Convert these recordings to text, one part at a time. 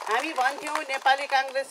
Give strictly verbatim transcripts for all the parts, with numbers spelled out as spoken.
हामी भन्थ्यौँ नेपाली काङ्ग्रेस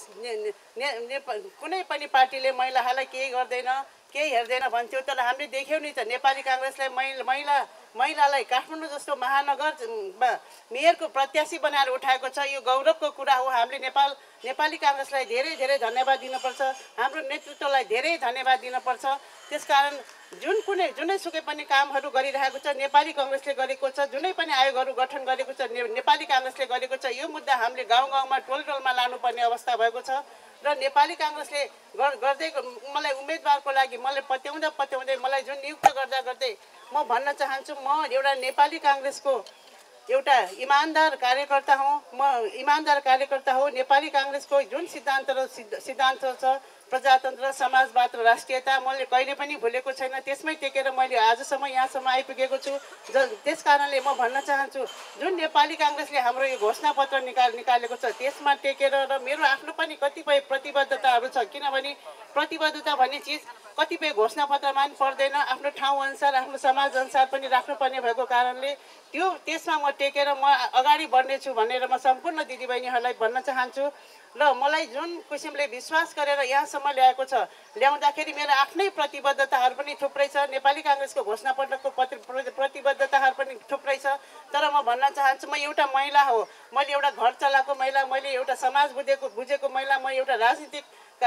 कुनै पनि पार्टीले महिलाहरूलाई केही गर्दैन केही हेर्दैन भन्थ्यो। तर हामीले देख्यौँ नि त नेपाली काङ्ग्रेसलाई महिला महिला महिलालाई काठमाडौँ जस्तो महानगरमा मेयरको प्रत्याशी बनाएर उठाएको छ। यो गौरवको कुरा हो। हामीले नेपाल नेपाली काङ्ग्रेसलाई धेरै धेरै धन्यवाद दिनुपर्छ। हाम्रो नेतृत्वलाई धेरै धन्यवाद दिनुपर्छ। त्यसकारण जुन कुनै जुनै सुकै पनि कामहरू गरिरहेको छ नेपाली काङ्ग्रेसले गरेको छ। जुनै पनि आयोगहरू गठन गरेको छ नेपाली काङ्ग्रेसले गरेको छ। यो मुद्दा हामीले गाउँ गाउँमा टोल टोलमा लानुपर्ने अवस्था भएको छ र नेपाली काङ्ग्रेसले गर्दै मलाई उम्मेदवारको लागि मलाई पत्याउँदा पत्याउँदै मलाई जुन नियुक्त गर्दा गर्दै म भन्न चाहन्छु, म एउटा नेपाली काङ्ग्रेसको एउटा इमानदार कार्यकर्ता हुँ। म इमानदार कार्यकर्ता हो। नेपाली काङ्ग्रेसको जुन सिद्धान्त र सिद्धान्त छ प्रजातन्त्र, समाजवाद र राष्ट्रियता मैले कहिले पनि भुलेको छैन। त्यसमै टेकेर मैले आजसम्म यहाँसम्म आइपुगेको छु। ज त्यस कारणले म भन्न चाहन्छु, जुन नेपाली काङ्ग्रेसले हाम्रो यो घोषणापत्र निकाल निकालेको छ त्यसमा टेकेर र मेरो आफ्नो पनि कतिपय प्रतिबद्धताहरू छ। किनभने प्रतिबद्धता भन्ने चिज कतिपय घोषणापत्रमा पनि पर्दैन। आफ्नो ठाउँअनुसार आफ्नो समाजअनुसार पनि राख्नुपर्ने भएको कारणले त्यो त्यसमा म टेकेर म अगाडि बढ्नेछु भनेर म सम्पूर्ण दिदीबहिनीहरूलाई भन्न चाहन्छु। र मलाई जुन किसिमले विश्वास गरेर यहाँसम्म ल्याएको छ ल्याउँदाखेरि मेरो आफ्नै प्रतिबद्धताहरू पनि थुप्रै छ। नेपाली काङ्ग्रेसको घोषणापत्रको प्रतिबद्धताहरू पनि थुप्रै छ। तर म भन्न चाहन्छु, म एउटा महिला हो। मैले एउटा घर चलाएको महिला, मैले एउटा समाज बुझेको बुझेको महिला, म एउटा राजनीतिक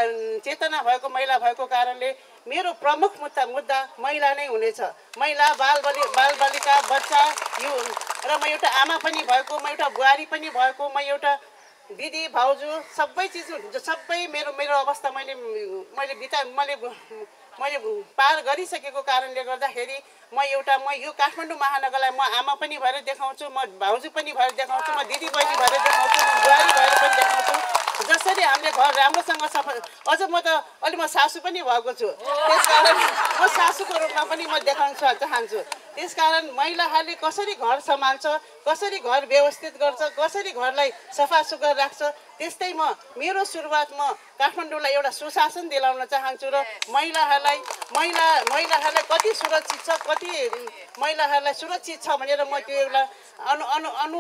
चेतना भएको महिला भएको कारणले मेरो प्रमुख मुद्दा मुद्दा महिला नै हुनेछ। महिला, बाल बालि बालबालिका, बच्चा, यो र म एउटा आमा पनि भएको, म एउटा बुहारी पनि भएको, म एउटा दिदी भाउजू सबै चिज सबै मेरो मेरो अवस्था मैले मैले बिता मैले मैले पार गरिसकेको कारणले गर्दाखेरि म एउटा म यो काठमाडौँ महानगरलाई म आमा पनि भएर देखाउँछु, म भाउजू पनि भएर देखाउँछु, म दिदी बहिनी भएर देखाउँछु, म बुहारी भएर पनि देखाउँछु। जसरी हामीले घर राम्रोसँग सफा, अझ म त अलि म सासू पनि भएको छु। त्यसकारण म सासूको रूपमा पनि म देखाउन चाहन्छु। त्यसकारण महिलाहरूले कसरी घर सम्हाल्छ, कसरी घर व्यवस्थित गर्छ, कसरी घरलाई सफा सुग्घर राख्छ, त्यस्तै म मेरो सुरुवात म काठमाडौँलाई एउटा सुशासन दिलाउन चाहन्छु। र महिलाहरूलाई महिला महिलाहरूलाई कति सुरक्षित छ, कति महिलाहरूलाई सुरक्षित छ भनेर म त्यो एउटा अनु अनु अनु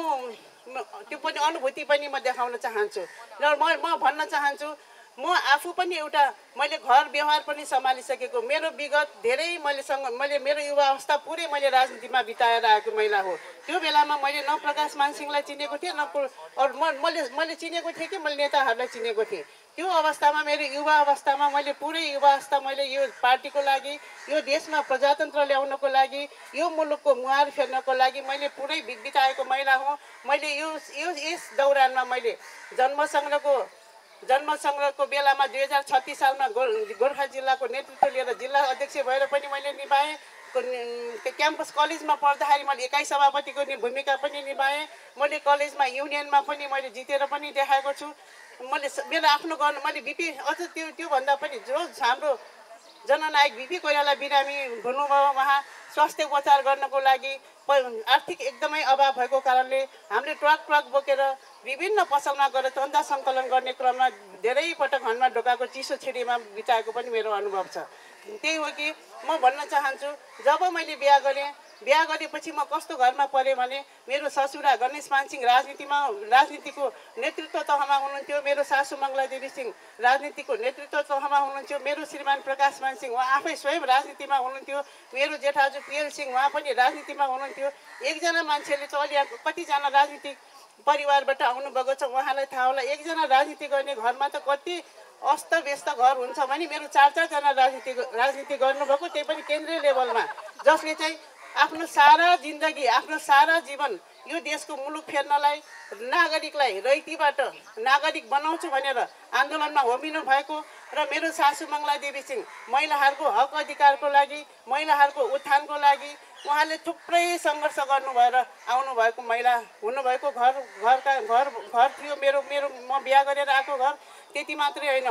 त्यो पनि अनुभूति पनि म देखाउन चाहन्छु। र म म भन्न चाहन्छु, म आफू पनि एउटा मैले घर व्यवहार पनि सम्हालिसकेको, मेरो विगत धेरै मैलेसँग मैले मेरो युवा अवस्था पुरै मैले राजनीतिमा बिताएर आएको महिला हो। त्यो बेलामा मैले न प्रकाश मानसिंहलाई चिनेको थिएँ, न अरू मैले मैले चिनेको थिएँ कि मैले नेताहरूलाई चिनेको थिएँ। त्यो अवस्थामा मेरो युवा अवस्थामा मैले पुरै युवा अवस्था मैले यो पार्टीको लागि, यो देशमा प्रजातन्त्र ल्याउनको लागि, यो मुलुकको मुहार फेर्नको लागि मैले पुरै बिताएको महिला हुँ। मैले यो यो यस दौरानमा मैले जन्म सङ्ग्रहको जन्म सङ्ग्रहको बेलामा दुई हजार छत्तिस सालमा गो गोर्खा जिल्लाको नेतृत्व लिएर जिल्ला अध्यक्ष भएर पनि मैले निभाएँ। क्याम्पस कलेजमा पढ्दाखेरि मैले एकाइ सभापतिको भूमिका पनि निभाएँ। मैले कलेजमा युनियनमा पनि मैले जितेर पनि देखाएको छु। मैले मेरो आफ्नो गर्नु मैले बिपी अझ त्यो त्योभन्दा पनि जो हाम्रो जननायक बिपी कोइराला बिरामी हुनुभयो, उहाँ स्वास्थ्य उपचार गर्नको लागि आर्थिक एकदमै अभाव भएको कारणले हामीले ट्रक ट्रक बोकेर विभिन्न पसलमा गएर चन्दा सङ्कलन गर्ने क्रममा धेरै पटक घरमा ढोकाको चिसो छिरीमा बिताएको पनि मेरो अनुभव छ। त्यही हो कि म भन्न चाहन्छु, जब मैले बिहा गरेँ, बिहा गरेपछि म कस्तो घरमा परेँ भने मेरो ससुरा गणेश मानसिंह राजनीतिमा राजनीतिको नेतृत्व तहमा हुनुहुन्थ्यो, मेरो सासू मङ्गला देवी सिंह राजनीतिको नेतृत्व तहमा हुनुहुन्थ्यो, मेरो श्रीमान प्रकाश मानसिंह उहाँ आफै स्वयं राजनीतिमा हुनुहुन्थ्यो, मेरो जेठाजु पिएल सिंह उहाँ पनि राजनीतिमा हुनुहुन्थ्यो। एकजना मान्छेले चाहिँ अलि कतिजना राजनीतिक परिवारबाट आउनुभएको छ, उहाँलाई थाहा होला। एकजना राजनीति गर्ने घरमा त कति अस्तव्यस्त घर हुन्छ भने मेरो चार चारजना राजनीति राजनीति गर्नुभएको, त्यही पनि केन्द्रीय लेभलमा, जसले चाहिँ आफ्नो सारा जिन्दगी आफ्नो सारा जीवन यो देशको मुलुक फेर्नलाई नागरिकलाई रैतीबाट नागरिक बनाउँछु भनेर आन्दोलनमा होमिनु भएको। र मेरो सासू मङ्गला देवी सिंह महिलाहरूको हक अधिकारको लागि, महिलाहरूको उत्थानको लागि उहाँले थुप्रै सङ्घर्ष गर्नुभएर आउनुभएको महिला हुनुभएको। घर घरका घर घर थियो मेरो मेरो म बिहा गरेर आएको घर। त्यति मात्रै होइन,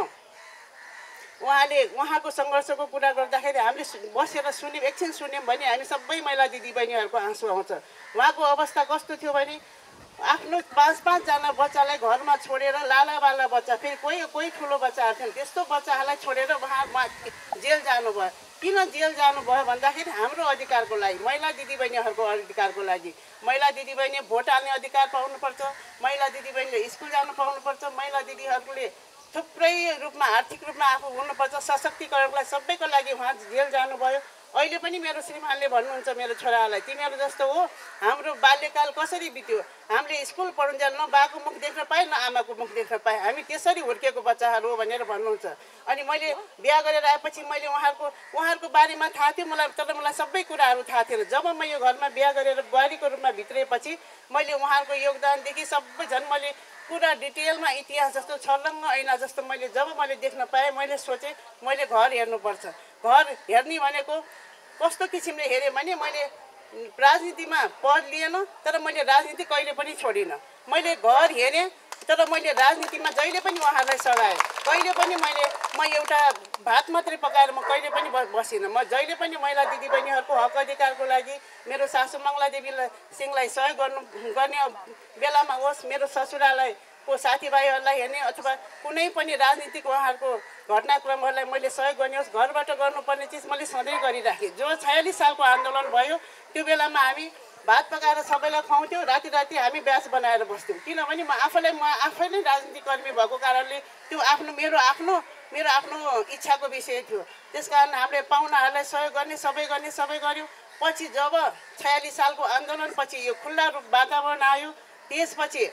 उहाँले उहाँको सङ्घर्षको कुरा गर्दाखेरि हामीले बसेर सुन्यौँ, एकछिन सुन्यौँ भने हामी सबै महिला दिदीबहिनीहरूको आँसु आउँछ। उहाँको अवस्था कस्तो थियो भने आफ्नो पाँच पाँचजना बच्चालाई घरमा छोडेर, लाला बाला बच्चा, फेरि कोही कोही ठुलो बच्चाहरू थिएन, त्यस्तो बच्चाहरूलाई छोडेर उहाँ जेल जानुभयो। किन जेल जानुभयो भन्दाखेरि हाम्रो अधिकारको लागि, महिला दिदीबहिनीहरूको अधिकारको लागि। महिला दिदीबहिनी भोट हाल्ने अधिकार पाउनुपर्छ, महिला दिदीबहिनीले स्कुल जानु पाउनुपर्छ, महिला दिदीहरूले थुप्रै रूपमा आर्थिक रूपमा आफू हुनुपर्छ, सशक्तिकरणको लागि सबैको लागि उहाँ जेल जानुभयो। अहिले पनि मेरो श्रीमानले भन्नुहुन्छ मेरो छोरालाई, तिमीहरू जस्तो हो हाम्रो बाल्यकाल कसरी बित्यो, हामीले स्कुल पढुन्जेल न बाको मुख देख्न पाएँ न आमाको मुख देख्न पाएँ, हामी त्यसरी हुर्केको बच्चाहरू हो भनेर भन्नुहुन्छ। अनि मैले बिहा गरेर आएपछि मैले उहाँहरूको उहाँहरूको बारेमा थाहा थियो मलाई, तर मलाई सबै कुराहरू थाहा थिएन। जब म यो घरमा बिहा गरेर बुहारीको रूपमा भित्रिएपछि मैले उहाँहरूको योगदानदेखि सबै झन् मैले पुरा डिटेलमा इतिहास जस्तो छर्लङ्ग ऐना जस्तो मैले जब मैले देख्न पाएँ, मैले सोचेँ मैले घर हेर्नुपर्छ। घर हेर्ने भनेको कस्तो किसिमले हेरेँ भने मैले राजनीतिमा पद लिएन, तर मैले राजनीति कहिले पनि छोडिनँ। मैले घर हेरेँ, तर मैले राजनीतिमा जहिले पनि उहाँहरूलाई सघाएँ। कहिले पनि मैले म एउटा भात मात्रै पकाएर म कहिले पनि बसिनँ। म जहिले पनि महिला दिदीबहिनीहरूको हक अधिकारको लागि मेरो सासू मङ्गला देवी सिंहलाई सहयोग गर्नु गर्ने बेलामा होस्, मेरो ससुरालाई को साथीभाइहरूलाई हेर्ने अथवा कुनै पनि राजनीतिक उहाँहरूको घटनाक्रमहरूलाई मैले सहयोग गर्ने होस्, घरबाट गर्नुपर्ने चिज मैले सधैँ गरिराखेँ। जो छयालिस सालको आन्दोलन भयो त्यो बेलामा हामी भात पकाएर सबैलाई खुवाउँथ्यौँ, राति राति हामी ब्यास बनाएर बस्थ्यौँ। किनभने म आफैलाई म आफै नै राजनीतिक कर्मी भएको कारणले त्यो आफ्नो मेरो आफ्नो मेरो आफ्नो इच्छाको विषय थियो। त्यस कारण हामीले पाहुनाहरूलाई सहयोग गर्ने सबै गर्ने सबै गऱ्यौँ। पछि जब छयालिस सालको आन्दोलनपछि यो खुल्ला रूप वातावरण आयो, त्यसपछि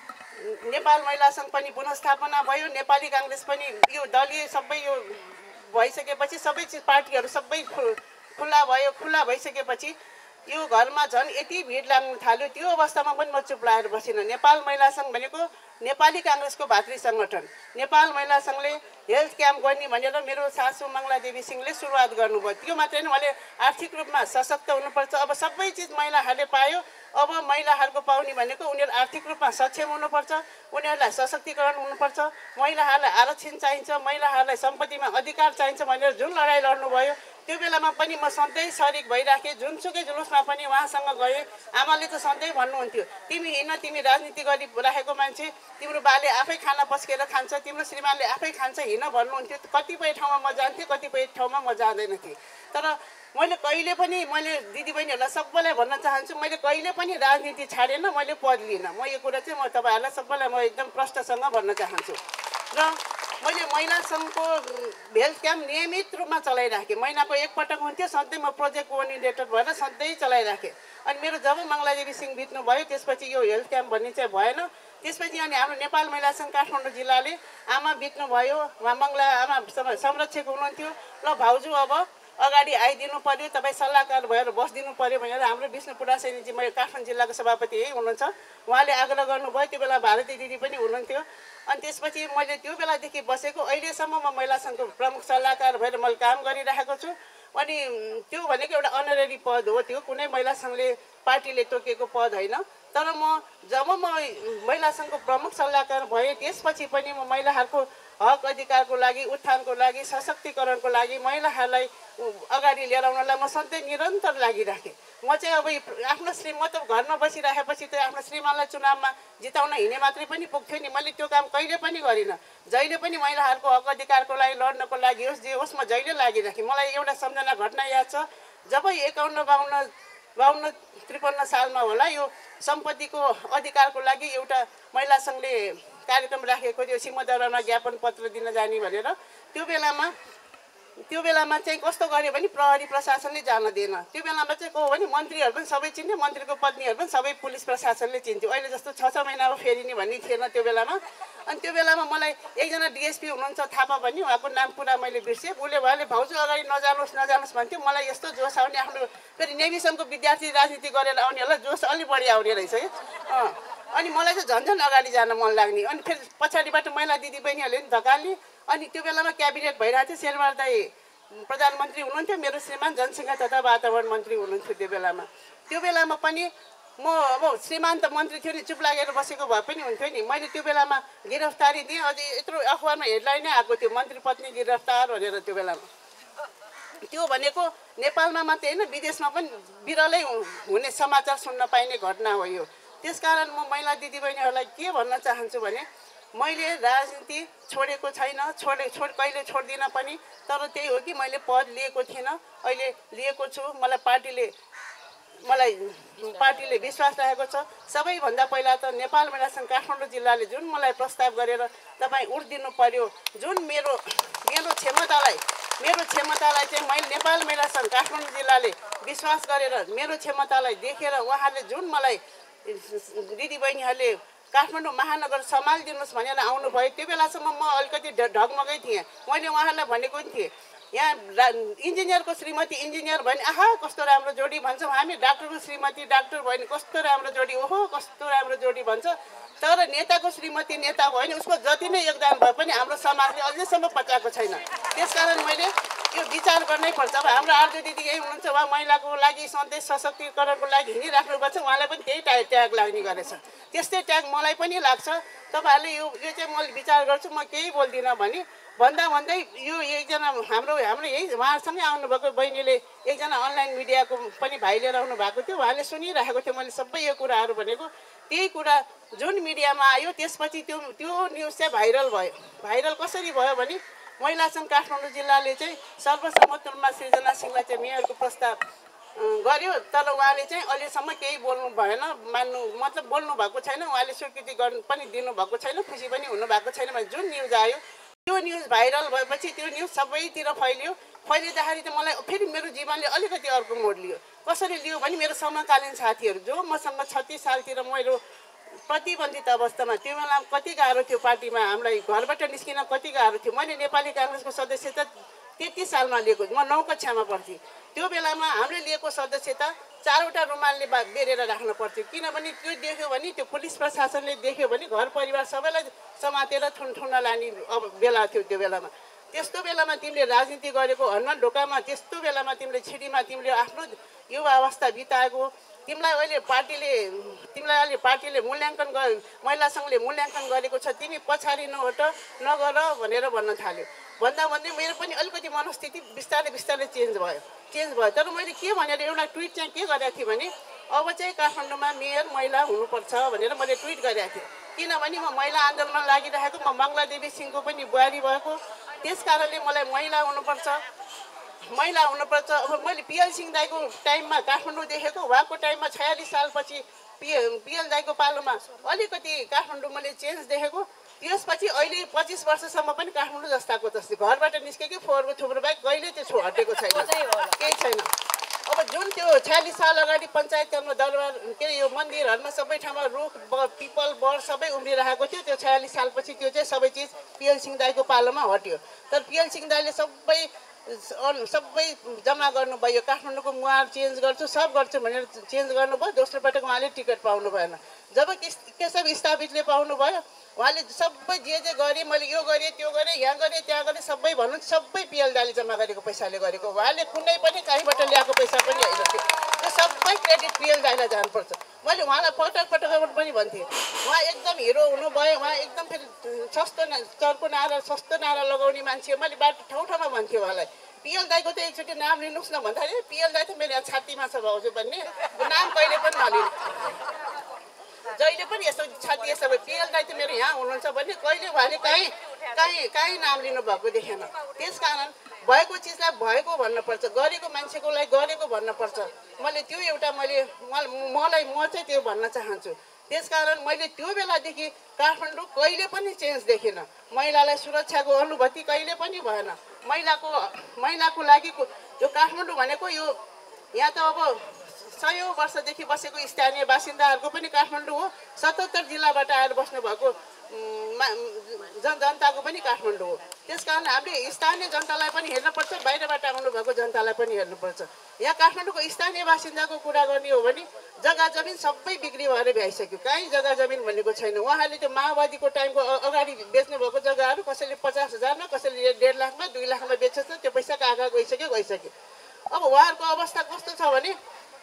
नेपाल महिला सङ्घ पनि पुनर्स्थापना भयो, नेपाली काङ्ग्रेस पनि यो दलीय सबै यो भइसकेपछि सबै चिज पार्टीहरू सबै खुल्ला भयो। खुल्ला भइसकेपछि यो घरमा झन् यति भिड लाग्न थाल्यो, त्यो अवस्थामा पनि म चुप लाएर बसिनँ। नेपाल महिला सङ्घ भनेको नेपाली काङ्ग्रेसको भातृ सङ्गठन। नेपाल महिला सङ्घले हेल्थ क्याम्प गर्ने भनेर मेरो सासू मङ्गला देवी सिंहले सुरुवात गर्नुभयो। त्यो मात्रै होइन, उहाँले आर्थिक रूपमा सशक्त हुनुपर्छ। अब सबै चिज महिलाहरूले पायो, अब महिलाहरूको पाउने भनेको उनीहरू आर्थिक रूपमा सक्षम हुनुपर्छ, उनीहरूलाई सशक्तिकरण हुनुपर्छ, महिलाहरूलाई आरक्षण चाहिन्छ, महिलाहरूलाई सम्पत्तिमा अधिकार चाहिन्छ भनेर जुन लडाइँ लड्नुभयो त्यो बेलामा पनि म सधैँ सरिक भइराखेँ। जुनसुकै जुलुसमा पनि उहाँसँग गएँ। आमाले त सधैँ भन्नुहुन्थ्यो, तिमी हिँड्न, तिमी राजनीति गरिराखेको मान्छे, तिम्रो बाले आफै खाना पस्केर खान्छ, तिम्रो श्रीमानले आफै खान्छ, हिँड्न भन्नुहुन्थ्यो। कतिपय ठाउँमा म जान्थेँ, कतिपय ठाउँमा म जाँदैन थिएँ। तर मैले कहिले पनि मैले दिदीबहिनीहरूलाई सबैलाई भन्न चाहन्छु, मैले कहिले पनि राजनीति छाडेन, मैले पद लिइनँ। म यो कुरा चाहिँ म तपाईँहरूलाई सबैलाई म एकदम प्रष्टसँग भन्न चाहन्छु। र मैले महिला सङ्घको हेल्थ क्याम्प नियमित रूपमा चलाइराखेँ। महिनाको एकपटक हुन्थ्यो, सधैँ म प्रोजेक्ट कोअर्डिनेटर भएर सधैँ चलाइराखेँ। अनि मेरो जब मङ्गला देवी सिंह बित्नु भयो त्यसपछि यो हेल्थ क्याम्प भन्ने चाहिँ भएन। त्यसपछि अनि हाम्रो नेपाल महिला सङ्घ काठमाडौँ जिल्लाले आमा बित्नु भयो, उहाँ मङ्गला आमा संरक्षक हुनुहुन्थ्यो। ल भाउजू अब अगाडि आइदिनु पर्यो, तपाईँ सल्लाहकार भएर बसिदिनु पर्यो भनेर हाम्रो विष्णु पुडासेनीजी मैले काठमाडौँ जिल्लाको सभापति यही हुनुहुन्छ, उहाँले आग्रह गर्नुभयो। त्यो बेला भारती दिदी पनि हुनुहुन्थ्यो। अनि त्यसपछि मैले त्यो बेलादेखि बसेको अहिलेसम्म म महिला सङ्घको प्रमुख सल्लाहकार भएर मैले काम गरिरहेको छु। अनि त्यो भनेको एउटा अनरेरी पद हो, त्यो कुनै महिला सङ्घले पार्टीले तोकेको पद होइन। तर म जब म महिला सङ्घको प्रमुख सल्लाहकार भएँ त्यसपछि पनि म महिलाहरूको हक अधिकारको लागि, उत्थानको लागि, सशक्तिकरणको लागि, महिलाहरूलाई अगाडि लिएर आउनलाई म सधैँ निरन्तर लागिराखेँ। म चाहिँ अब आफ्नो श्री म त घरमा बसिराखेपछि त आफ्नो श्रीमानलाई चुनावमा जिताउन हिँडे मात्रै पनि पुग्थ्यो नि, मैले त्यो काम कहिले पनि गरिनँ। जहिले पनि महिलाहरूको हक अधिकारको लागि लड्नको लागि होस् जे होस् म जहिले लागिराखेँ। मलाई एउटा सम्झना घटना याद छ, जब एकाउन्न बाउन्न बाउन्न त्रिपन्न सालमा होला यो सम्पत्तिको अधिकारको लागि एउटा महिला सङ्घले कार्यक्रम राखेको थियो, सिंहदरबारमा ज्ञापन पत्र दिन जाने भनेर। त्यो बेलामा त्यो बेलामा चाहिँ कस्तो गर्यो भने प्रहरी प्रशासनले जान दिएन। त्यो बेलामा चाहिँ को हो भने मन्त्रीहरू पनि सबै चिन्थ्यो, मन्त्रीको पत्नीहरू पनि सबै पुलिस प्रशासनले चिन्थ्यो। अहिले जस्तो छ छ महिनामा फेरिने भन्ने थिएन त्यो बेलामा। अनि त्यो बेलामा मलाई एकजना डिएसपी हुनुहुन्छ थापा भन्ने, उहाँको नाम पुरा मैले बिर्सेँ। उसले उहाँले भाउजू अगाडि नजानुहोस् नजानुहोस् भन्थ्यो। मलाई यस्तो जोस आउने, आफ्नो फेरि नेभी सङ्घको विद्यार्थी राजनीति गरेर आउनेहरूलाई जोस अलिक बढी आउने रहेछ है। अँ अनि मलाई चाहिँ झन् झन् अगाडि जान मन लाग्ने। अनि फेरि पछाडिबाट महिला दिदीबहिनीहरूले पनि धकाल्ने। अनि त्यो बेलामा क्याबिनेट भइरहेको थियो, शेरबहादुर दाई प्रधानमन्त्री हुनुहुन्थ्यो, मेरो श्रीमान जनसङ्ख्या तथा वातावरण मन्त्री हुनुहुन्थ्यो त्यो बेलामा। त्यो बेलामा पनि म अब श्रीमान त मन्त्री थियो नि, चुप लागेर बसेको भए पनि हुन्थ्यो नि। मैले त्यो बेलामा गिरफ्तारी दिएँ, अझै यत्रो अखबारमा हेडलाइन नै आएको थियो, मन्त्री पत्नी गिरफ्तार भनेर। त्यो बेलामा त्यो भनेको नेपालमा मात्रै होइन विदेशमा पनि बिरलै हुने समाचार सुन्न पाइने घटना हो यो। त्यसकारण म महिला दिदीबहिनीहरूलाई के भन्न चाहन्छु भने मैले राजनीति छोडेको छैन, छोडे छोड कहिले छोड्दिनँ पनि। तर त्यही हो कि मैले पद लिएको थिइनँ, अहिले लिएको छु। मलाई पार्टीले मलाई पार्टीले विश्वास राखेको छ। सबैभन्दा पहिला त नेपाल महिला सङ्घ काठमाडौँ जिल्लाले जुन मलाई प्रस्ताव गरेर तपाईँ उठिदिनु पर्यो, जुन मेरो मेरो क्षमतालाई मेरो क्षमतालाई चाहिँ मैले नेपाल महिला सङ्घ काठमाडौँ जिल्लाले विश्वास गरेर मेरो क्षमतालाई देखेर उहाँले जुन मलाई दिदीबहिनीहरूले काठमाडौँ महानगर सम्हालिदिनुहोस् भनेर आउनुभयो, त्यो बेलासम्म म अलिकति ढगमगै थिएँ। मैले उहाँलाई भनेको पनि थिएँ, यहाँ इन्जिनियरको श्रीमती इन्जिनियर भने आहा कस्तो राम्रो जोडी भन्छौँ हामी, डाक्टरको श्रीमती डाक्टर भयो भने कस्तो राम्रो जोडी, ओहो कस्तो राम्रो जोडी भन्छ। तर नेताको श्रीमती नेता भयो भने उसको जति नै योगदान भए पनि हाम्रो समाजले अझैसम्म पचाएको छैन। त्यसकारण मैले यो विचार गर्नै पर्छ। अब हाम्रो आर्जु दिदी यही हुनुहुन्छ, उहाँ महिलाको लागि सधैँ सशक्तिकरणको लागि हिँडिराख्नुपर्छ, उहाँलाई पनि त्यही ट्या ट्याग लाग्ने गरेछ। त्यस्तै ट्याग मलाई पनि लाग्छ। तपाईँहरूले यो यो चाहिँ मैले विचार गर्छु, म केही बोल्दिनँ भने भन्दा भन्दै यो एकजना हाम्रो हाम्रो यही उहाँसँगै आउनुभएको बहिनीले एकजना अनलाइन मिडियाको पनि भाइ लिएर आउनु भएको थियो, उहाँले सुनिरहेको थियो मैले सबै यो कुराहरू भनेको। त्यही कुरा जुन मिडियामा आयो त्यसपछि त्यो त्यो न्युज चाहिँ भाइरल भयो। भाइरल कसरी भयो भने महिला सङ्घ काठमाडौँ जिल्लाले चाहिँ सर्वसम्मतमा सृजना सिंहलाई चाहिँ मेयरको प्रस्ताव गर्यो, तर उहाँले चाहिँ अहिलेसम्म केही बोल्नु भएन, मान्नु मतलब बोल्नु भएको छैन, उहाँले स्वीकृति गर्नु पनि दिनुभएको छैन, खुसी पनि हुनुभएको छैन भने जुन न्युज आयो त्यो न्युज भाइरल भएपछि त्यो न्युज सबैतिर फैलियो। फैलिँदाखेरि चाहिँ मलाई फेरि मेरो जीवनले अलिकति अर्को मोड लियो। कसरी लियो भने मेरो समकालीन साथीहरू जो मसँग छत्तिस सालतिर मेरो प्रतिबन्धित अवस्थामा त्यो बेला कति गाह्रो थियो, पार्टीमा हामीलाई घरबाट निस्किन कति गाह्रो थियो। मैले नेपाली काङ्ग्रेसको सदस्यता तेत्तिस सालमा लिएको, म नौ कक्षामा पढ्थेँ। त्यो बेलामा हामीले लिएको सदस्यता चारवटा रुमालले बेरेर राख्नु पर्थ्यो, किनभने त्यो देख्यो भने त्यो पुलिस प्रशासनले देख्यो भने घर परिवार सबैलाई समातेर थुन थुन लाने अब बेला थियो त्यो बेलामा। त्यस्तो बेलामा तिमीले राजनीति गरेको हनुमान ढोकामा, त्यस्तो बेलामा तिमीले छिडीमा तिमीले आफ्नो युवा अवस्था बिताएको, तिमीलाई अहिले पार्टीले तिमीलाई अहिले पार्टीले मूल्याङ्कन गर महिला सङ्घले मूल्याङ्कन गरेको छ, तिमी पछाडि नहट नगर भनेर भन्न थाल्यो। भन्दा भन्दै मेरो पनि अलिकति मनस्थिति बिस्तारै बिस्तारै चेन्ज भयो चेन्ज भयो तर मैले के भनेर एउटा ट्विट चाहिँ के गरेको थिएँ भने अब चाहिँ काठमाडौँमा मेयर महिला हुनुपर्छ भनेर मैले ट्विट गरेको थिएँ। किनभने म महिला आन्दोलनमा लागिरहेको, म मङ्गलादेवी सिंहको पनि बुहारी भएको, त्यस कारणले मलाई महिला हुनुपर्छ महिला हुनुपर्छ अब मैले पिएल सिंह दाईको टाइममा काठमाडौँ देखेको, उहाँको टाइममा छयालिस सालपछि पिए पिएल दाईको पालोमा अलिकति काठमाडौँ मैले चेन्ज देखेको। त्यसपछि अहिले पच्चिस वर्षसम्म पनि काठमाडौँ जस्ताको जस्तै घरबाट निस्केकै फोहोरको थुप्रो बाहेक कहिले त्यो हटेको छैन, केही छैन। अब जुन त्यो छयालिस साल अगाडि पञ्चायतमा दरबार के अरे यो मन्दिरहरूमा सबै ठाउँमा रुख पिपल बर सबै उम्रिरहेको थियो, त्यो छयालिस सालपछि त्यो चाहिँ सबै चिज पिएल सिंह दाईको पालोमा हट्यो। तर पिएल सिंह दाईले सबै सबै जम्मा गर्नुभयो, काठमाडौँको मुहार चेन्ज गर्छु सब गर्छु भनेर चेन्ज गर्नुभयो। दोस्रो पटक उहाँले टिकट पाउनु भएन, जब केशव स्थापितले पाउनुभयो उहाँले सबै जे जे गरेँ मैले यो गरेँ त्यो गरेँ यहाँ गरेँ त्यहाँ गरेँ सबै भन्नु सबै पिएल दाईले जम्मा गरेको पैसाले गरेको, उहाँले कुनै पनि कहीँबाट ल्याएको पैसा पनि होइन थियो, त्यो सबै क्रेडिट पिएल दाईलाई जानुपर्छ। मैले उहाँलाई पटक पटक पनि भन्थेँ, उहाँ एकदम हिरो हुनुभयो, उहाँ एकदम फेरि सस्तो चर्को नारा सस्तो नारा लगाउने मान्छे, मैले बाटो ठाउँ ठाउँमा भन्थेँ उहाँलाई पिएल दाईको त एकचोटि नाम लिनुहोस् न भन्दाखेरि पिएल दाई त मेरो छातीमा छ भाउजू भन्ने नाम कहिले पनि नलिनु, जहिले पनि यस्तो छाती यस्तो पिएल दाई त मेरो यहाँ हुनुहुन्छ भन्ने कहिले उहाँले काहीँ काहीँ काहीँ नाम लिनुभएको देखेन। त्यस कारण भएको चिजलाई भएको भन्नुपर्छ, गरेको मान्छेको लागि गरेको भन्नुपर्छ। मैले त्यो एउटा मैले मलाई म चाहिँ त्यो भन्न चाहन्छु। त्यसकारण मैले त्यो बेलादेखि काठमाडौँ कहिले पनि चेन्ज देखिनँ, महिलालाई सुरक्षाको अनुभूति कहिले पनि भएन। महिलाको महिलाको लागि यो काठमाडौँ भनेको यो यहाँ त अब सयौँ वर्षदेखि बसेको स्थानीय बासिन्दाहरूको पनि काठमाडौँ हो, सतहत्तर जिल्लाबाट आएर बस्नुभएको जन जनताको पनि काठमाडौँ हो। त्यस कारण हामीले स्थानीय जनतालाई पनि हेर्नुपर्छ, बाहिरबाट आउनुभएको जनतालाई पनि हेर्नुपर्छ। यहाँ काठमाडौँको स्थानीय बासिन्दाको कुरा गर्ने हो भने जग्गा जमिन सबै बिक्री भएर भ्याइसक्यो, कहीँ जग्गा जमिन भनेको छैन। उहाँले त्यो माओवादीको टाइमको अगाडि बेच्नुभएको जग्गाहरू कसैले पचास हजारमा कसैले डेढ लाखमा दुई लाखमा बेच्छ, त्यो पैसा कहाँ कहाँ गइसक्यो गइसक्यो। अब उहाँहरूको अवस्था कस्तो छ भने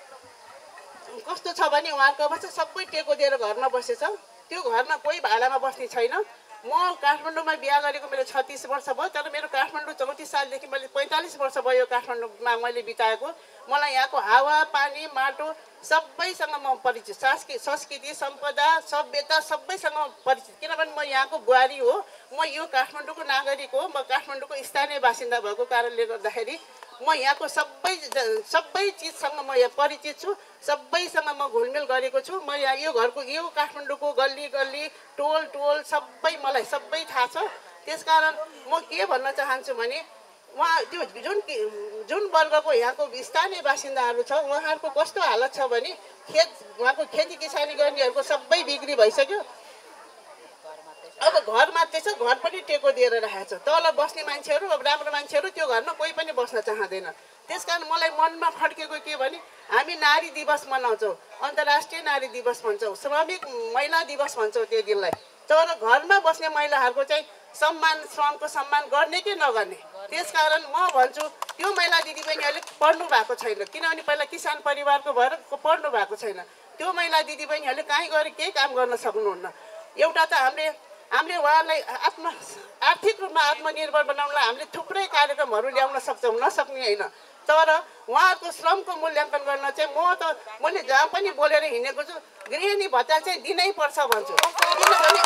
कस्तो छ भने उहाँहरूको अवस्था सबै टेको दिएर घरमा बसेछ, त्यो घरमा कोही भाडामा बस्ने छैन। म काठमाडौँमा बिहा गरेको मेरो छत्तिस वर्ष भयो, तर मेरो काठमाडौँ चौतिस सालदेखि मैले पैँतालिस वर्ष भयो काठमाडौँमा मैले बिताएको। मलाई यहाँको हावा पानी माटो सबैसँग म परिचित, सांस्कृतिक संस्कृति सम्पदा सभ्यता सबैसँग परिचित, किनभने म यहाँको बुहारी हो। म यो काठमाडौँको नागरिक हो। म काठमाडौँको स्थानीय बासिन्दा भएको कारणले गर्दाखेरि म यहाँको सबै सबै चिजसँग म यहाँ परिचित छु, सबैसँग म घुलमिल गरेको छु। म यहाँ यो घरको यो काठमाडौँको गल्ली गल्ली टोल टोल सबै मलाई सबै थाहा छ। त्यसकारण म के भन्न चाहन्छु भने उहाँ त्यो जुन जुन वर्गको यहाँको स्थानीय बासिन्दाहरू छ उहाँहरूको कस्तो हालत छ भने खेत उहाँको खेती किसानी गर्नेहरूको सबै बिक्री भइसक्यो। अब घर मात्रै छ, घर पनि टेको दिएर राखेको छ। तल बस्ने मान्छेहरू, अब राम्रो मान्छेहरू त्यो घरमा कोही पनि बस्न चाहँदैन। त्यसकारण मलाई मनमा खड्केको के भने हामी नारी दिवस मनाउँछौँ, अन्तर्राष्ट्रिय नारी दिवस भन्छौँ, श्रमिक महिला दिवस भन्छौँ त्यो दिनलाई। तर घरमा बस्ने महिलाहरूको चाहिँ सम्मान श्रमको सम्मान गर्ने कि नगर्ने। त्यसकारण म भन्छु त्यो महिला दिदीबहिनीहरूले पढ्नु भएको छैन, किनभने पहिला किसान परिवारको भएर पढ्नु भएको छैन। त्यो महिला दिदीबहिनीहरूले कहीँ गएर केही काम गर्न सक्नुहुन्न। एउटा त हामीले हामीले उहाँलाई आत्म आर्थिक रूपमा आत्मनिर्भर बनाउनलाई हामीले थुप्रै कार्यक्रमहरू ल्याउन सक्छौँ, नसक्ने होइन। तर उहाँहरूको श्रमको मूल्याङ्कन गर्न चाहिँ म त मैले जहाँ पनि बोलेर हिँडेको छु, गृहिणी भत्ता चाहिँ दिनै पर्छ भन्छु। किनभने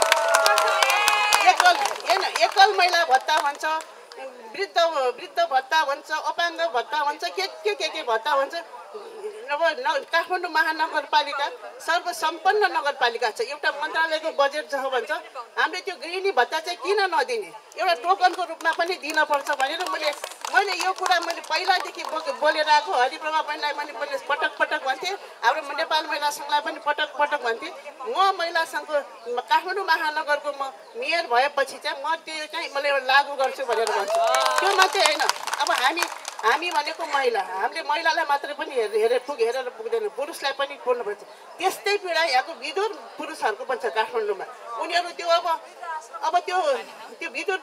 एकल होइन एकल महिला भत्ता भन्छ, वृद्ध वृद्ध भत्ता भन्छ, अपाङ्ग भत्ता भन्छ, के के के के भत्ता भन्छ। अब काठमाडौँ महानगरपालिका सर्वसम्पन्न नगरपालिका छ, एउटा मन्त्रालयको बजेट छ भन्छ। हामीले त्यो गृहिणी भत्ता चाहिँ किन नदिने, एउटा टोकनको रूपमा पनि दिनपर्छ भनेर मैले मैले यो कुरा मैले पहिलादेखि बोलेर आएको। हरिप्रभा बहिनीलाई पनि मैले पटक पटक भन्थेँ, हाम्रो नेपाल महिला सङ्घलाई पनि पटक पटक भन्थेँ। म महिला सङ्घको काठमाडौँ महानगरको म मेयर भएपछि चाहिँ म त्यो चाहिँ मैले लागू गर्छु भनेर भन्छु। त्यो मात्रै होइन, अब हामी हामी भनेको महिला, हामीले महिलालाई मात्रै पनि हेरेर हेरेर पुग हेरेर पुग्दैन, पुरुषलाई पनि बोल्नुपर्छ। त्यस्तै पीडा यहाँको विधुर पुरुषहरूको पनि छ काठमाडौँमा। उनीहरू त्यो अब अब त्यो त्यो विधुर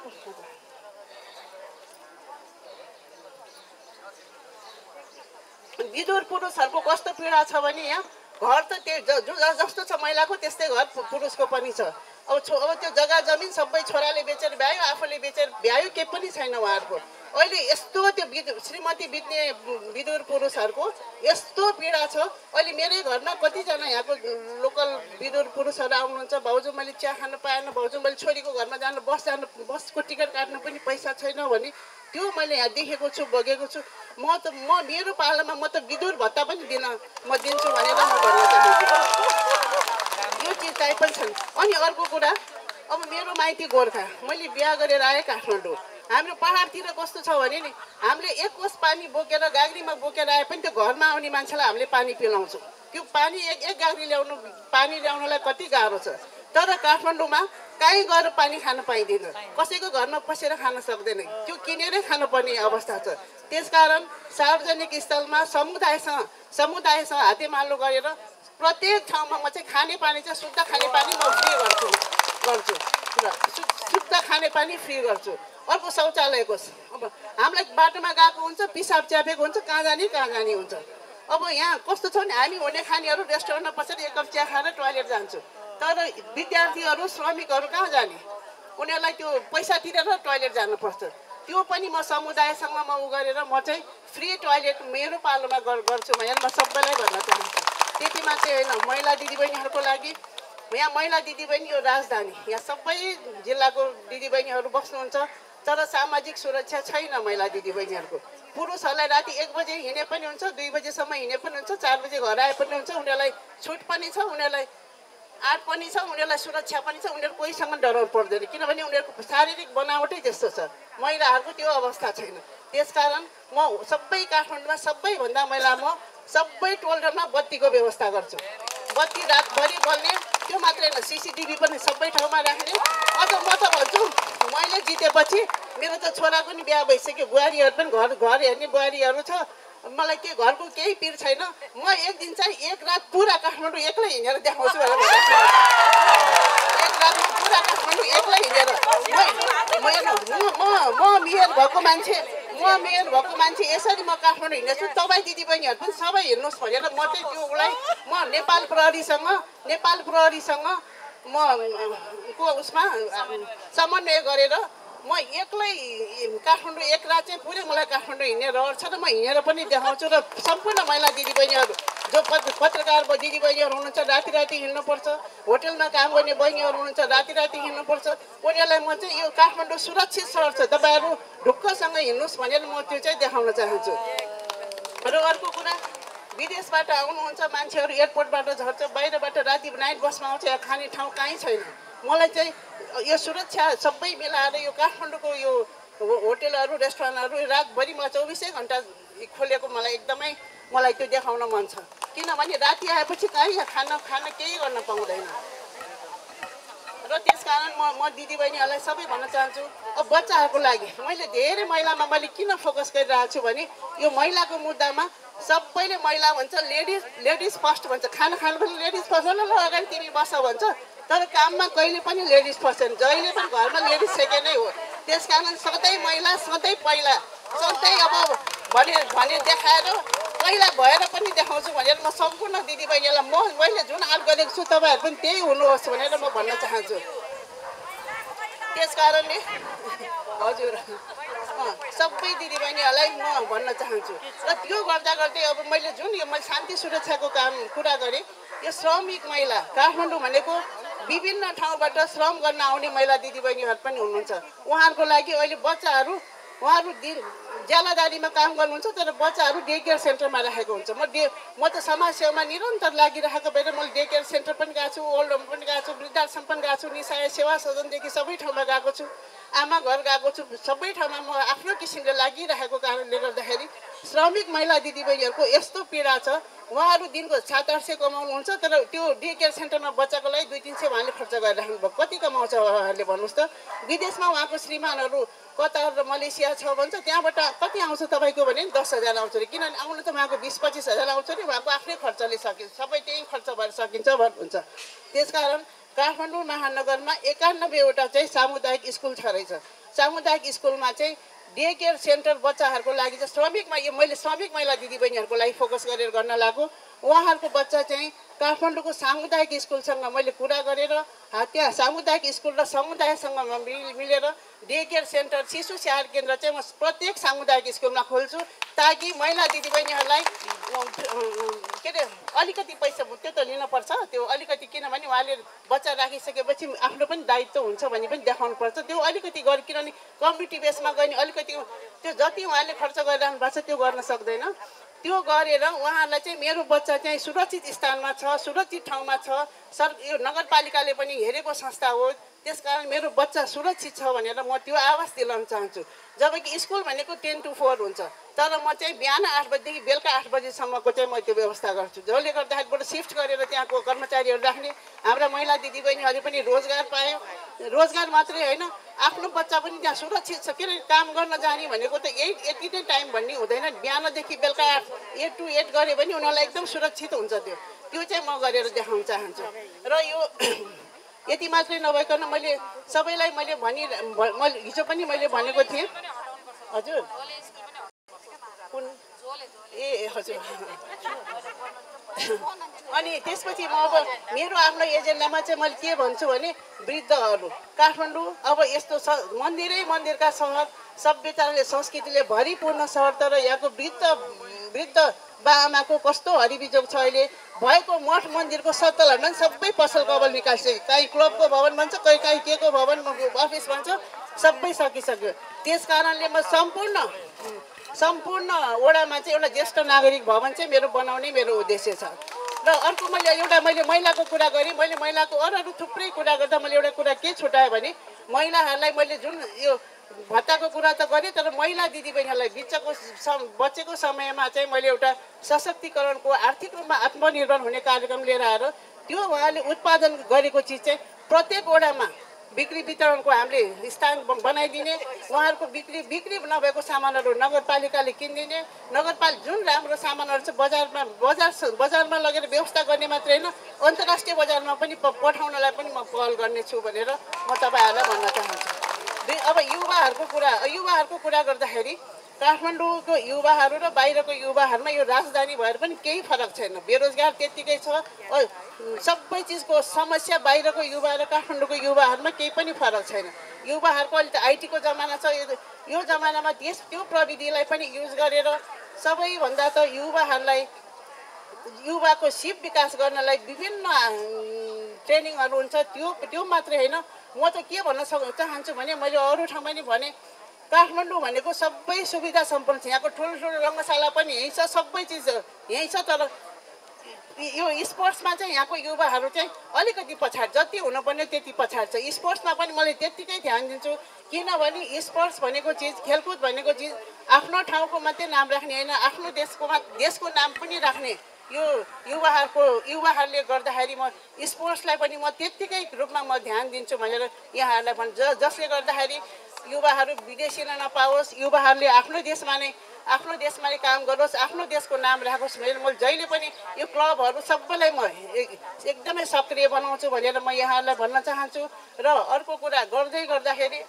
विधुर पुरुषहरूको कस्तो पीडा छ भने यहाँ घर त त्यो जस्तो छ महिलाको त्यस्तै घर पुरुषको पनि छ। अब छो अब त्यो जग्गा जमिन सबै छोराले बेचेर भ्यायो, आफूले बेचेर भ्यायो, केही पनि छैन उहाँहरूको। अहिले यस्तो त्यो श्रीमती बित्ने विधुर पुरुषहरूको यस्तो पीडा छ। अहिले मेरै घरमा कतिजना यहाँको लोकल विधुर पुरुषहरू आउनुहुन्छ, भाउजू मैले चिया खान पाएन, भाउजू मैले छोरीको घरमा जानु बस जानु बसको टिकट काट्नु पनि पैसा छैन भने त्यो मैले यहाँ देखेको छु, बगेको छु। म त म मेरो पालामा म त विधुर भत्ता पनि दिन म दिन्छु भनेर म भन्न चाहन्छु। यो चिज चाहिँ पनि छन्। अनि अर्को कुरा, अब मेरो माइती गोर्खा, मैले बिहा गरेर आएँ काठमाडौँ। हाम्रो पहाडतिर कस्तो छ भने नि हामीले एक कोस पानी बोकेर गाग्रीमा बोकेर आए पनि त्यो घरमा आउने मान्छेलाई हामीले पानी पिलाउँछौँ। त्यो पानी एक एक गाग्री ल्याउनु पानी ल्याउनलाई कति गाह्रो छ। तर काठमाडौँमा कहीँ गएर पानी खान पाइँदैन, कसैको घरमा पसेर खान सक्दैन, त्यो किनेरै खानुपर्ने अवस्था छ। त्यसकारण सार्वजनिक स्थलमा समुदायसँग समुदायसँग हातेमालो गरेर प्रत्येक ठाउँमा म चाहिँ खानेपानी चाहिँ शुद्ध खानेपानी म फ्री गर्छु गर्छु र शुद्ध खानेपानी फ्री गर्छु। अर्को शौचालयको अब हामीलाई बाटोमा गएको हुन्छ, पिसाब च्यापेको हुन्छ, कहाँ जाने कहाँ जाने हुन्छ। अब यहाँ कस्तो छ भने हामी हुने खानेहरू रेस्टुरेन्टमा पसेर एक कप चिया खाएर टोयलेट जान्छु, तर विद्यार्थीहरू श्रमिकहरू कहाँ जाने, उनीहरूलाई त्यो पैसा तिरेर टोयलेट जानुपर्छ। त्यो पनि म समुदायसँग म उ गरेर म चाहिँ फ्री टोयलेट मेरो पालोमा गर्छु भनेर म सबैलाई भन्न चाहन्छु। त्यति मात्रै होइन, महिला दिदीबहिनीहरूको लागि यहाँ महिला दिदीबहिनी यो राजधानी, यहाँ सबै जिल्लाको दिदीबहिनीहरू बस्नुहुन्छ, तर सामाजिक सुरक्षा छैन महिला दिदीबहिनीहरूको। पुरुषहरूलाई राति एक बजे हिँडे पनि हुन्छ, दुई बजेसम्म हिँडे पनि हुन्छ, चार बजे घर आए पनि हुन्छ, उनीहरूलाई छुट पनि छ, उनीहरूलाई आँट पनि छ, उनीहरूलाई सुरक्षा पनि छ, उनीहरू कोहीसँग डराउनु पर्दैन, किनभने उनीहरूको शारीरिक बनावटै त्यस्तो छ। महिलाहरूको त्यो अवस्था छैन। त्यसकारण म सबै काठमाडौँमा सबैभन्दा महिला म सबै टोलमा बत्तीको व्यवस्था गर्छु। बत्ती रातभरि बल्ने, त्यो मात्रै होइन सिसिटिभी पनि सबै ठाउँमा राख्ने। अझ म त भन्छु मैले जितेपछि मेरो त छोराको नि बिहा भइसक्यो, बुहारीहरू पनि घर घर हेर्ने बुहारीहरू छ, मलाई के घरको केही पिर छैन। म एक दिन चाहिँ एक रात पुरा काठमाडौँ एक्लै हिँडेर देखाउँछु भनेर भनेको छु। एक रातमा पुरा काठमाडौँ एक्लै हिँडेर म म मेयर भएको मान्छे म मेयर भएको मान्छे यसरी म काठमाडौँ हिँड्दैछु, तपाईँ दिदीबहिनीहरू पनि सबै हिँड्नुहोस् भनेर म चाहिँ त्यो उसलाई म नेपाल प्रहरीसँग नेपाल प्रहरीसँग म को उसमा समन्वय गरेर म एक्लै काठमाडौँ एक रात चाहिँ पुरै मलाई काठमाडौँ हिँड्ने रहर छ र म हिँडेर पनि देखाउँछु र सम्पूर्ण महिला दिदीबहिनीहरू जो पत्रकार दिदीबहिनीहरू हुनुहुन्छ राति राति हिँड्नुपर्छ, होटलमा काम गर्ने बहिनीहरू हुनुहुन्छ राति राति हिँड्नुपर्छ, उनीहरूलाई म चाहिँ यो काठमाडौँ सुरक्षित सहर छ, तपाईँहरू ढुक्कसँग हिँड्नुहोस् भनेर म त्यो चाहिँ देखाउन चाहन्छु। र अर्को कुरा, विदेशबाट आउनुहुन्छ मान्छेहरू, एयरपोर्टबाट झर्छ, बाहिरबाट राति नाइट बसमा आउँछ, यहाँ खाने ठाउँ कहीँ छैन। मलाई चाहिँ यो सुरक्षा सबै मिलाएर यो काठमाडौँको यो होटलहरू रेस्टुरेन्टहरू रातभरि मलाई चौबिसै घन्टा खोलेको मलाई एकदमै मलाई त्यो देखाउन मन छ। किनभने राति आएपछि कहीँ खाना खाना केही गर्न पाउँदैन। र त्यसकारण म म दिदीबहिनीहरूलाई सबै भन्न चाहन्छु, अब बच्चाहरूको लागि मैले धेरै महिलामा मैले किन फोकस गरिरहेको छु भने यो महिलाको मुद्दामा सबैले महिला भन्छ, लेडिज लेडिज फर्स्ट भन्छ, खाना खानु पनि लेडिज फर्स्ट ल ल अगाडि तिमी बस भन्छ, तर काममा कहिले पनि लेडिज फर्स्ट छैन, जहिले पनि घरमा लेडिज सेकेन्डै हो। त्यसकारण सधैँ महिला सधैँ पहिला, सधैँ अब भने भने देखाएर पहिला भएर पनि देखाउँछु भनेर म सम्पूर्ण दिदीबहिनीलाई म मैले जुन आँट गरेको छु तपाईँहरू पनि त्यही हुनुहोस् भनेर म भन्न चाहन्छु। त्यस कारणले हजुर सबै दिदीबहिनीहरूलाई म भन्न चाहन्छु। र त्यो गर्दा गर्दै अब मैले जुन यो मैले शान्ति सुरक्षाको काम कुरा गरेँ, यो श्रमिक महिला काठमाडौँ भनेको विभिन्न ठाउँबाट श्रम गर्न आउने महिला दिदीबहिनीहरू पनि हुनुहुन्छ। उहाँहरूको लागि अहिले बच्चाहरू उहाँहरू दिन ज्यालादारीमा काम गर्नुहुन्छ, तर बच्चाहरू डे केयर सेन्टरमा राखेको हुन्छ। म डे म त समाजसेवामा निरन्तर लागिरहेको भएर मैले डे केयर सेन्टर पनि गएको छु, ओल्ड होम पनि गएको छु, वृद्धाश्रम पनि गएको छु, निशाय सेवा सदनदेखि सबै ठाउँमा गएको छु, आमा घर गएको छु, सबै ठाउँमा म आफ्नो किसिमले लागिरहेको कारणले गर्दाखेरि श्रमिक महिला दिदीबहिनीहरूको यस्तो पीडा छ। उहाँहरू दिनको सात आठ सय कमाउनुहुन्छ, तर त्यो डे केयर सेन्टरमा बच्चाको लागि दुई तिन सय उहाँले खर्च गरिराख्नु भएको। कति कमाउँछ उहाँहरूले भन्नुहोस् त? विदेशमा उहाँको श्रीमानहरू कतार र मलेसिया छ भन्छ, त्यहाँबाट कति आउँछ तपाईँको भने दस हजार आउँछ अरे, किनभने आउनु त उहाँको बिस पच्चिस हजार आउँछ अरे, उहाँको आफ्नै खर्चले सकिन्छ, सबै त्यही खर्च भएर सकिन्छ भन्नुहुन्छ। त्यसकारण काठमाडौँ महानगरमा एकानब्बेवटा चाहिँ सामुदायिक स्कुल छ रहेछ। सामुदायिक स्कुलमा चाहिँ डे केयर सेन्टर बच्चाहरूको लागि चाहिँ श्रमिकमा यो मैले श्रमिक महिला दिदीबहिनीहरूको लागि फोकस गरेर गर्न लागु। उहाँहरूको बच्चा चाहिँ काठमाडौँको सामुदायिक स्कुलसँग मैले कुरा गरेर त्यहाँ सामुदायिक स्कुल र समुदायसँग मिलेर डे केयर सेन्टर शिशु स्याहार केन्द्र चाहिँ म प्रत्येक सामुदायिक स्कुलमा खोल्छु, ताकि महिला दिदीबहिनीहरूलाई के अरे अलिकति पैसा त्यो त लिनुपर्छ, त्यो अलिकति, किनभने उहाँले बच्चा राखिसकेपछि आफ्नो पनि दायित्व हुन्छ भन्ने पनि देखाउनुपर्छ। त्यो अलिकति गरी, किनभने कम्युनिटी बेसमा गयो भने अलिकति त्यो जति उहाँले खर्च गरिरहनु भएको छ त्यो गर्न सक्दैन। त्यो गरेर उहाँहरूलाई चाहिँ मेरो बच्चा चाहिँ सुरक्षित स्थानमा छ, सुरक्षित ठाउँमा छ, सर यो नगरपालिकाले पनि हेरेको संस्था हो, त्यसकारण मेरो बच्चा सुरक्षित छ भनेर म त्यो आवाज दिलाउन चाहन्छु। जबकि स्कुल भनेको टेन टु फोर हुन्छ, तर म चाहिँ बिहान आठ बजीदेखि बेलुका आठ बजीसम्मको चाहिँ म त्यो व्यवस्था गर्छु, जसले गर्दाखेरिबाट सिफ्ट गरेर त्यहाँको कर्मचारीहरू राख्ने, हाम्रा महिला दिदीबहिनीहरूले पनि रोजगार पायो। रोजगार मात्रै होइन, आफ्नो बच्चा पनि त्यहाँ सुरक्षित छ। किनभने काम गर्न जाने भनेको त एट यति नै टाइम भन्ने हुँदैन, बिहानदेखि बेलुका आठ एट टु एट गऱ्यो भने उनीहरूलाई एकदम सुरक्षित हुन्छ। त्यो त्यो चाहिँ म गरेर देखाउन चाहन्छु। र यो यति मात्रै नभइकन मैले सबैलाई मैले भनि मैले हिजो पनि मैले भनेको थिएँ हजुर कुन ए हजुर अनि त्यसपछि म अब मेरो आफ्नो एजेन्डामा चाहिँ मैले के भन्छु भने वृद्धहरू काठमाडौँ अब यस्तो मन्दिरै मन्दिरका सहर, सभ्यताले संस्कृतिले भरिपूर्ण सहर, तर यहाँको वृद्ध वृद्ध बाआमाको कस्तो हरिबिजोग छ। अहिले भएको मठ मन्दिरको सत्तलहरूमा सबै पसल कबल निकाल्छ, कहीँ क्लबको भवन भन्छ, कहीँ कहीँ के को भवन अफिस भन्छ, सबै सकिसक्यो। त्यस कारणले म सम्पूर्ण सम्पूर्ण वडामा चाहिँ एउटा ज्येष्ठ नागरिक भवन चाहिँ मेरो बनाउने मेरो उद्देश्य छ। र अर्को मैले एउटा मैले महिलाको कुरा गरेँ, मैले महिलाको अरू अरू थुप्रै कुरा गर्दा मैले एउटा कुरा के छुट्याएँ भने महिलाहरूलाई मैले जुन यो भत्ताको कुरा त गरेँ, तर महिला दिदीबहिनीहरूलाई बिचको बचेको समयमा चाहिँ मैले एउटा सशक्तिकरणको आर्थिक रूपमा आत्मनिर्भर हुने कार्यक्रम लिएर आएर त्यो उहाँले उत्पादन गरेको चिज चाहिँ प्रत्येक वडामा बिक्री वितरणको हामीले स्थान बनाइदिने, उहाँहरूको बिक्री बिक्री नभएको सामानहरू नगरपालिकाले किनिदिने, नगरपालिका जुन राम्रो सामानहरू चाहिँ बजारमा बजार बजारमा लगेर व्यवस्था गर्ने मात्रै होइन, अन्तर्राष्ट्रिय बजारमा पनि पठाउनलाई पनि म पहल गर्नेछु भनेर म तपाईँहरूलाई भन्न चाहन्छु। अब युवाहरूको कुरा युवाहरूको कुरा गर्दाखेरि काठमाडौँको युवाहरू र बाहिरको युवाहरूमा यो राजधानी भएर पनि केही फरक छैन। बेरोजगार त्यत्तिकै छ। सबै चिजको समस्या बाहिरको युवा र काठमाडौँको युवाहरूमा केही पनि फरक छैन। युवाहरूको अहिले त आइटीको जमाना छ। यो जमानामा त्यस त्यो प्रविधिलाई पनि युज गरेर सबैभन्दा त युवाहरूलाई युवाको सिप विकास गर्नलाई विभिन्न ट्रेनिङहरू हुन्छ। त्यो त्यो मात्रै होइन, म त के भन्न सक् चाहन्छु भने मैले अरू ठाउँमा पनि भने काठमाडौँ भनेको सबै सुविधा सम्पन्न छ। यहाँको ठुल्ठुलो रङ्गशाला पनि यहीँ छ, सबै चिज यहीँ छ। तर यो स्पोर्ट्समा चाहिँ यहाँको युवाहरू चाहिँ अलिकति पछाडि, जति हुनुपर्ने त्यति पछाडि छ। स्पोर्ट्समा पनि मैले त्यत्तिकै ध्यान दिन्छु, किनभने स्पोर्ट्स भनेको चिज, खेलकुद भनेको चिज आफ्नो ठाउँको मात्रै नाम राख्ने होइन, आफ्नो देशको देशको नाम पनि राख्ने। यो युवाहरूको युवाहरूले गर्दाखेरि म स्पोर्ट्सलाई पनि म त्यत्तिकै रूपमा म ध्यान दिन्छु भनेर यहाँहरूलाई भन् ज जसले गर्दाखेरि युवाहरू विदेशी नपाओस्, युवाहरूले आफ्नो देशमा नै आफ्नो देशमा नै काम गरोस्, आफ्नो देशको नाम राखोस् भनेर म जहिले पनि यो क्लबहरू सबैलाई म एकदमै सक्रिय बनाउँछु भनेर म यहाँहरूलाई भन्न चाहन्छु। र अर्को कुरा गर्दै गर्दाखेरि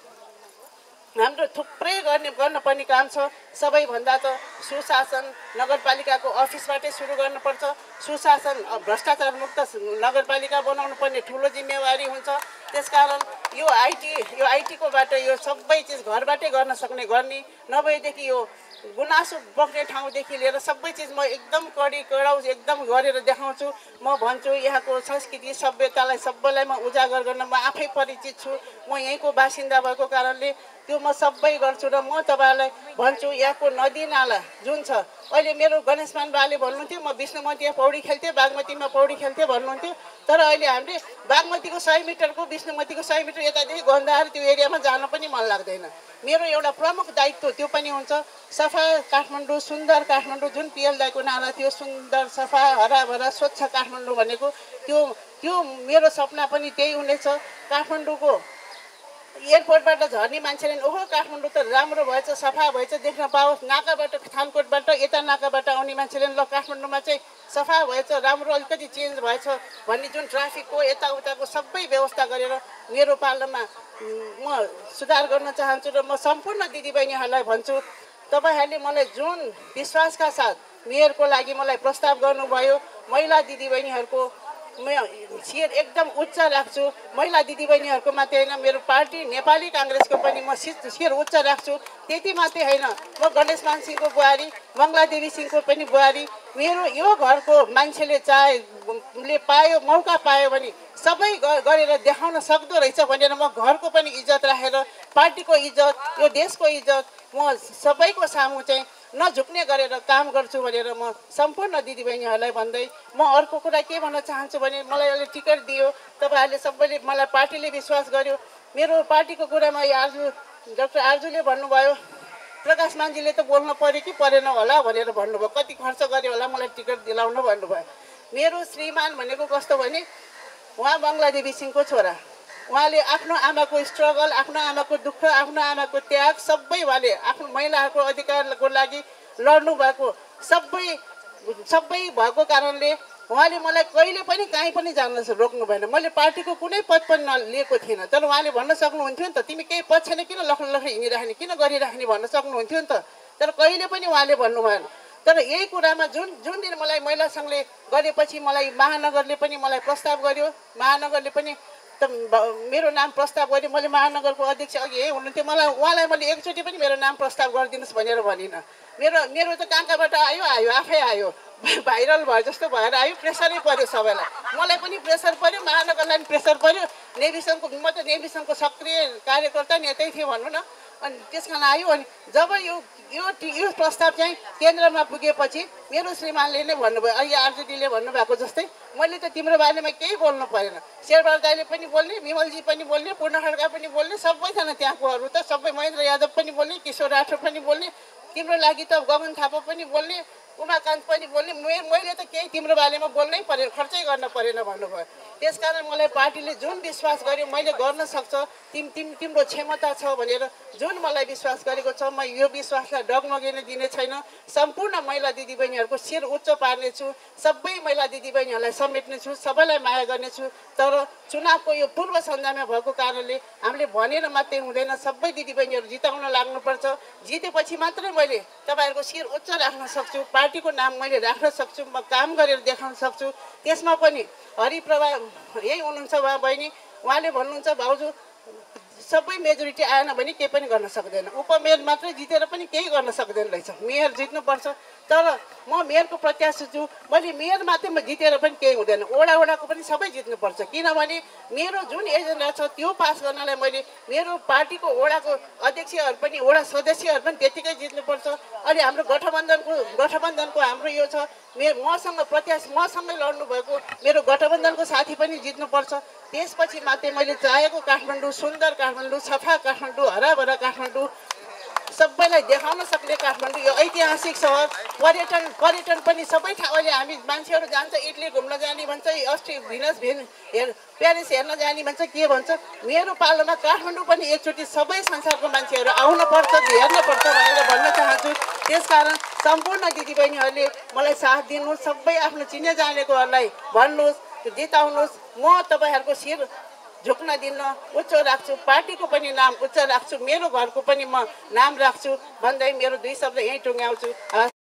हाम्रो थुप्रै गर्ने गर्नुपर्ने काम छ। सबैभन्दा त सुशासन नगरपालिकाको अफिसबाटै सुरु गर्नुपर्छ। सुशासन भ्रष्टाचार मुक्त नगरपालिका बनाउनु पर्ने ठुलो जिम्मेवारी हुन्छ। त्यसकारण यो आइटी यो आइटीको बाट यो सबै चिज घरबाटै गर्न सक्ने गर्ने, नभएदेखि यो गुनासो बोक्ने ठाउँदेखि लिएर सबै चिज म एकदम कडी कडाउ एकदम गरेर देखाउँछु। म भन्छु यहाँको संस्कृति सभ्यतालाई सबैलाई म उजागर गर्न म आफै परिचित छु। म यहीँको बासिन्दा भएको कारणले त्यो म सबै गर्छु। र म तपाईँहरूलाई भन्छु यहाँको नदी नाला जुन छ, अहिले मेरो गणेशमान बाले भन्नुहुन्थ्यो म विष्णुमतीमा पौडी खेल्थेँ, बागमतीमा पौडी खेल्थेँ भन्नुहुन्थ्यो। तर अहिले हामीले बागमतीको सय मिटरको विष्णुमतीको सय मिटर यतादेखि गन्धाएर त्यो एरियामा जान पनि मन लाग्दैन। मेरो एउटा प्रमुख दायित्व त्यो पनि हुन्छ। सफा काठमाडौँ, सुन्दर काठमाडौँ, जुन पिएल दाईको नारा थियो सुन्दर सफा हराभरा स्वच्छ काठमाडौँ भनेको त्यो त्यो मेरो सपना पनि त्यही हुनेछ। काठमाडौँको एयरपोर्टबाट झर्ने मान्छेले ओहो काठमाडौँ त राम्रो भएछ, सफा भएछ देख्न पाओस्। नाकाबाट थानकोटबाट यता नाकाबाट आउने मान्छेले ल काठमाडौँमा चाहिँ सफा भएछ, राम्रो अलिकति चेन्ज भएछ भन्ने जुन ट्राफिकको यताउताको सबै व्यवस्था गरेर मेरो पालोमा म सुधार गर्न चाहन्छु। र म सम्पूर्ण दिदीबहिनीहरूलाई भन्छु तपाईँहरूले मलाई जुन विश्वासका साथ मेयरको लागि मलाई प्रस्ताव गर्नुभयो, महिला दिदीबहिनीहरूको म शिर एकदम उच्च राख्छु। महिला दिदीबहिनीहरूको मात्रै होइन, मेरो पार्टी नेपाली काङ्ग्रेसको पनि म शिर उच्च राख्छु। त्यति मात्रै होइन, म गणेशमान सिंहको बुहारी, मङ्गलादेवी सिंहको पनि बुहारी। मेरो यो घरको मान्छेले चाहे ले पायो मौका पायो भने सबै गरेर देखाउन सक्दो रहेछ भनेर म घरको पनि इज्जत राखेर पार्टीको इज्जत, यो देशको इज्जत म सबैको सामु चाहिँ नझुक्ने गरेर काम गर्छु भनेर म सम्पूर्ण दिदीबहिनीहरूलाई भन्दै म अर्को कुरा के भन्न चाहन्छु भने मलाई अहिले टिकट दियो, तपाईँहरूले सबैले मलाई पार्टीले विश्वास गर्यो। मेरो पार्टीको कुरामा आर्जु डाक्टर आर्जुले भन्नुभयो प्रकाश मान्जीले त बोल्न पर्यो कि परेन होला भनेर भन्नुभयो, कति खर्च गर्यो होला मलाई टिकट दिलाउन भन्नुभयो। मेरो श्रीमान भनेको कस्तो भने उहाँ बङ्गलादेवी सिंहको छोरा, उहाँले आफ्नो आमाको स्ट्रगल, आफ्नो आमाको दुःख, आफ्नो आमाको त्याग सबै उहाँले आफ्नो महिलाहरूको अधिकारको लागि लड्नु भएको सबै सबै भएको कारणले उहाँले मलाई कहिले पनि कहीँ पनि जान रोक्नु भएन। मैले पार्टीको कुनै पद पनि नलिएको थिइनँ, तर उहाँले भन्न सक्नुहुन्थ्यो नि त तिमी केही पद छैन किन लख लख हिँडिराख्ने, किन गरिराख्ने भन्न सक्नुहुन्थ्यो नि त, तर कहिले पनि उहाँले भन्नु भएन। तर यही कुरामा जुन जुन दिन मलाई महिला सङ्घले गरेपछि मलाई महानगरले पनि मलाई प्रस्ताव गर्यो, महानगरले पनि त मेरो नाम प्रस्ताव गर्यो। मैले महानगरको अध्यक्ष अघि यही हुनुहुन्थ्यो, मलाई उहाँलाई मैले एकचोटि पनि मेरो नाम प्रस्ताव गरिदिनुहोस् भनेर भनिनँ। मेरो मेरो त कहाँ कहाँबाट आयो आयो आफै आयो, भाइरल भयो जस्तो भएर आयो, प्रेसरै पऱ्यो सबैलाई, मलाई पनि प्रेसर पऱ्यो, महानगरलाई पनि प्रेसर पऱ्यो। नेभी सङ्घको म त नेभी सङ्घको सक्रिय कार्यकर्ता नि यतै थिएँ भनौँ न। अनि त्यस कारण आयो। अनि जब यो यो यो प्रस्ताव चाहिँ केन्द्रमा पुगेपछि मेरो श्रीमानले नै भन्नुभयो, अहिले आरजेडीले भन्नुभएको जस्तै मैले त तिम्रो बारेमा केही बोल्नु परेन। शेरबहादुर दाइले पनि बोल्ने, विमलजी पनि बोल्ने, पूर्ण खड्का पनि बोल्ने, सबैजना त्यहाँकोहरू त सबै, महेन्द्र यादव पनि बोल्ने, किशोर राठौर पनि बोल्ने, तिम्रो लागि त गगन थापा पनि बोल्ने, उमाकान्त पनि बोल्ने मैले त केही तिम्रो बारेमा बोल्नै परेन, खर्चै गर्न परेन भन्नुभयो। त्यसकारण मलाई पार्टीले जुन विश्वास गर्यो मैले गर्न सक्छ, तिम तिम तिम्रो क्षमता छ भनेर जुन मलाई विश्वास गरेको छ, म यो विश्वासलाई डगमगिन दिने छैन। सम्पूर्ण महिला दिदीबहिनीहरूको शिर उच्च पार्नेछु, सबै महिला दिदीबहिनीहरूलाई समेट्नेछु, सबैलाई माया गर्नेछु। तर चुनावको यो पूर्व सन्ध्यामा भएको कारणले हामीले भनेर मात्रै हुँदैन, सबै दिदीबहिनीहरू जिताउन लाग्नुपर्छ। जितेपछि मात्रै मैले तपाईँहरूको शिर उच्च राख्न सक्छु, पार्टीको नाम मैले राख्न सक्छु, म काम गरेर देखाउन सक्छु। त्यसमा पनि हरिप्रभा यही हुनुहुन्छ उहाँ बहिनी, उहाँले भन्नुहुन्छ भाउजू सबै मेजोरिटी आएन भने केही पनि गर्न सक्दैन, उपमेयर मात्रै जितेर पनि केही गर्न सक्दैन रहेछ, मेयर जित्नुपर्छ। तर म मेयरको प्रत्याशी छु, मैले मेयर मात्रै म जितेर पनि केही हुँदैन, वडा वडाको पनि सबै जित्नुपर्छ। किनभने मेरो जुन एजेन्डा छ त्यो पास गर्नलाई मैले मेरो पार्टीको वडाको अध्यक्षहरू पनि वडा सदस्यहरू पनि त्यतिकै जित्नुपर्छ। अनि हाम्रो गठबन्धनको गठबन्धनको हाम्रो यो छ, मेरो मसँग प्रत्याशी मसँगै लड्नु भएको मेरो गठबन्धनको साथी पनि जित्नुपर्छ। त्यसपछि मात्रै मैले चाहेको काठमाडौँ, सुन्दर काठमाडौँ, सफा काठमाडौँ, हराभरा काठमाडौँ, सबैलाई देखाउन सक्ने काठमाडौँ, यो ऐतिहासिक सहर, पर्यटन पर्यटन पनि सबै ठाउँ। अहिले हामी मान्छेहरू जान्छ, इटली घुम्न जाने भन्छ, अस्ट्री भिनस भेन हेर प्यारिस हेर्न जाने भन्छ, के भन्छ। मेरो पालोमा काठमाडौँ पनि एकचोटि सबै संसारको मान्छेहरू आउनुपर्छ, हेर्नुपर्छ भनेर भन्न चाहन्छु। त्यसकारण सम्पूर्ण दिदीबहिनीहरूले मलाई साथ दिनुहोस्, सबै आफ्नो चिने जानेकोहरूलाई भन्नुहोस्, जिताउनुहोस्। म तपाईँहरूको शिर झुक्न दिन्न, उच्च राख्छु, पार्टीको पनि नाम उच्च राख्छु, मेरो घरको पनि म नाम राख्छु भन्दै मेरो दुई शब्द यहीँ टुङ्ग्याउँछु।